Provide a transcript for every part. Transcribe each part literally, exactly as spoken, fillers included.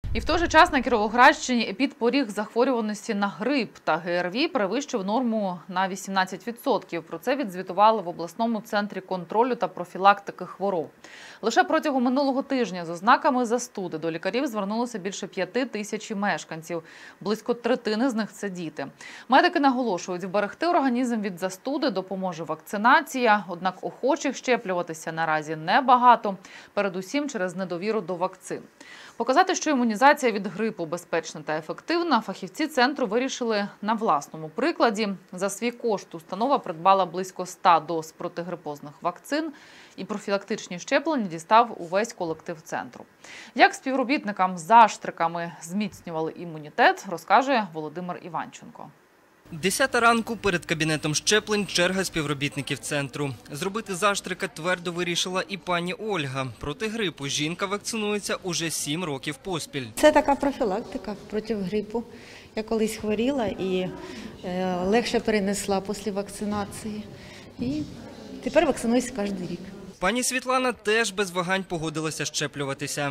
І в той же час на Кіровоградщині епідпоріг захворюваності на грип та ГРВІ перевищив норму на вісімнадцять відсотків. Про це відзвітували в обласному центрі контролю та профілактики хвороб. Лише протягом минулого тижня з ознаками застуди до лікарів звернулося більше п'яти тисяч мешканців. Близько третини з них – це діти. Медики наголошують, вберегти організм від застуди допоможе вакцинація. Однак охочих щеплюватися наразі небагато, передусім через недовіру до вакцин. Показати, що імунізація від грипу безпечна та ефективна, фахівці центру вирішили на власному прикладі. За свій кошт установа придбала близько ста доз протигрипозних вакцин і профілактичні щеплення дістав увесь колектив центру. Як співробітникам з заштриками зміцнювали імунітет, розкаже Володимир Іванченко. Десята ранку перед кабінетом щеплень черга співробітників центру. Зробити заштрика твердо вирішила і пані Ольга. Проти грипу жінка вакцинується уже сім років поспіль. Це така профілактика проти грипу. Я колись хворіла і е, легше перенесла після вакцинації. І тепер вакцинуюся кожен рік. Пані Світлана теж без вагань погодилася щеплюватися.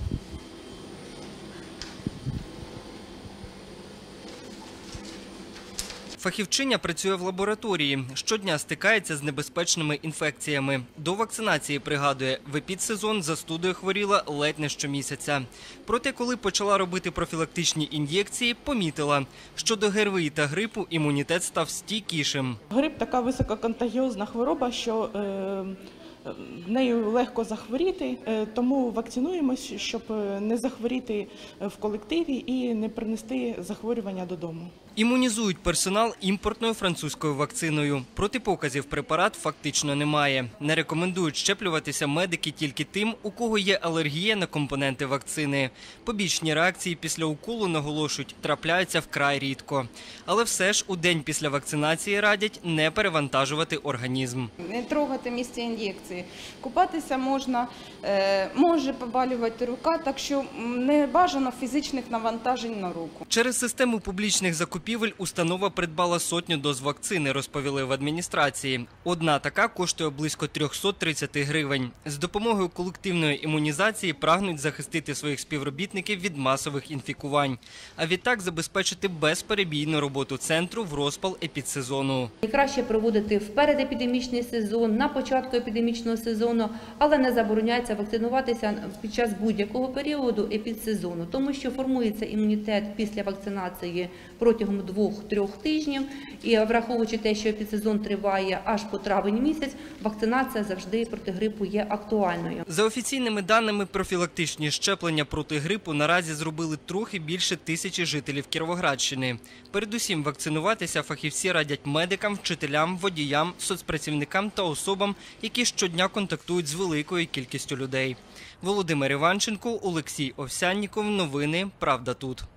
Фахівчиня працює в лабораторії. Щодня стикається з небезпечними інфекціями. До вакцинації, пригадує, в епідсезон застудою хворіла ледь не щомісяця. Проте, коли почала робити профілактичні ін'єкції, помітила, що до ГРВІ та грипу імунітет став стійкішим. Грип – така висококонтагіозна хвороба, що нею легко захворіти, тому вакцинуємось, щоб не захворіти в колективі і не принести захворювання додому. Імунізують персонал імпортною французькою вакциною. Протипоказів препарат фактично немає. Не рекомендують щеплюватися медики тільки тим, у кого є алергія на компоненти вакцини. Побічні реакції після уколу, наголошують, трапляються вкрай рідко. Але все ж у день після вакцинації радять не перевантажувати організм. Не трогати місце ін'єкції. Купатися можна, може побалювати рука, так що не бажано фізичних навантажень на руку. Через систему публічних закупівель установа придбала сотню доз вакцини, розповіли в адміністрації. Одна така коштує близько трьохсот тридцяти гривень. З допомогою колективної імунізації прагнуть захистити своїх співробітників від масових інфікувань. А відтак забезпечити безперебійну роботу центру в розпал епідсезону. Краще проводити в передепідемічний сезон, на початку епідемічного сезону, але не забороняється вакцинуватися під час будь-якого періоду епідсезону, тому що формується імунітет після вакцинації протягом двох-трьох тижнів, і враховуючи те, що епідсезон триває аж по травень місяць, вакцинація завжди проти грипу є актуальною. За офіційними даними, профілактичні щеплення проти грипу наразі зробили трохи більше тисячі жителів Кіровоградщини. Передусім вакцинуватися фахівці радять медикам, вчителям, водіям, соцпрацівникам та особам, які щодня контактують з великою кількістю людей. Володимир Іванченко, Олексій Овсянніков. Новини «Правда тут».